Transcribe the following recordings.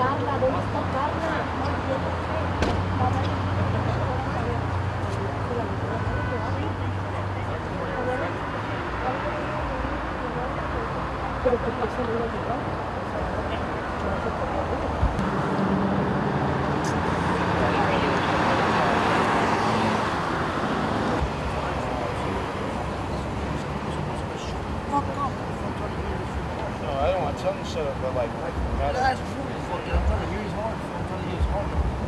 tocarla, debes tocarla. Pero ¿qué pasa? I don't want to tell him to shut up, but like that's really fucking. I'm trying to hear his heart. I'm trying to hear his heart.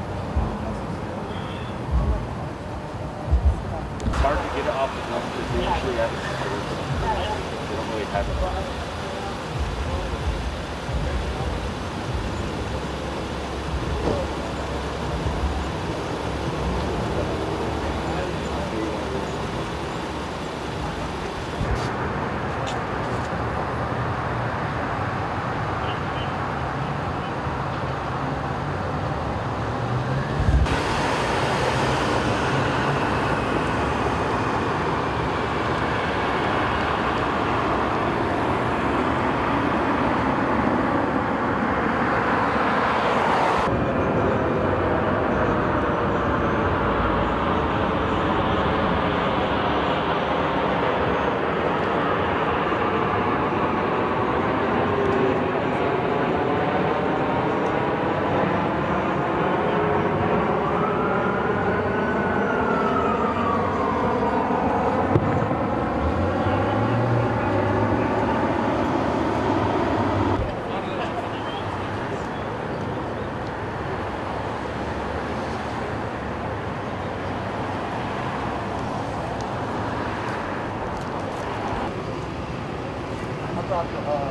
It's hard to get it off the drum because we actually have it. They don't really have it.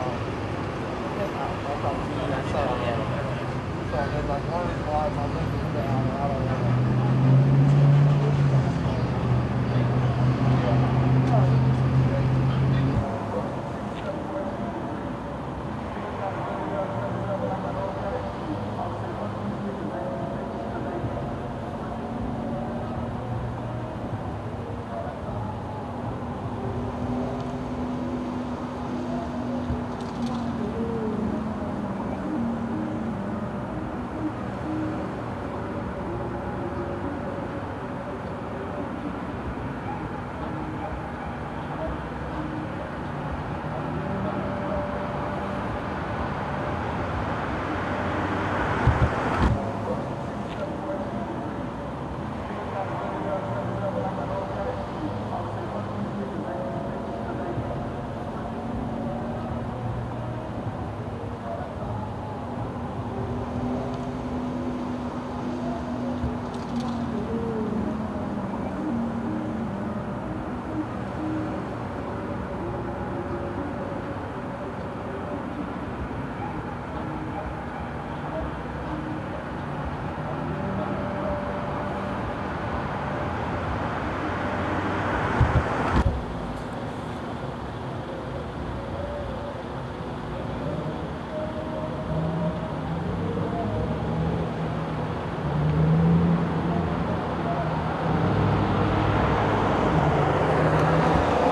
So there's like one is why my leg is